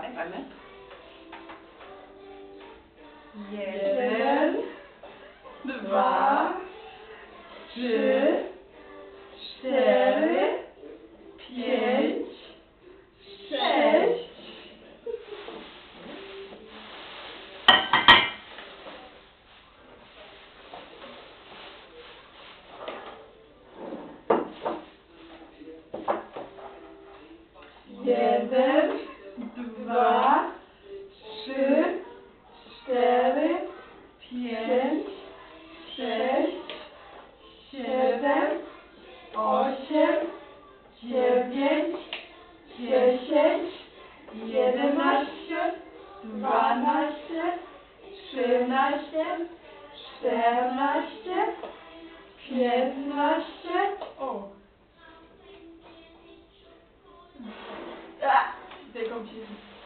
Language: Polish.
Fajne. 1, 2, 3, 4, 5, 6. Jeden, dwa, trzy, cztery, pięć, sześć, siedem, 8, 9, 10, 11, 12, 13, 14, 15. O! Tylko mi się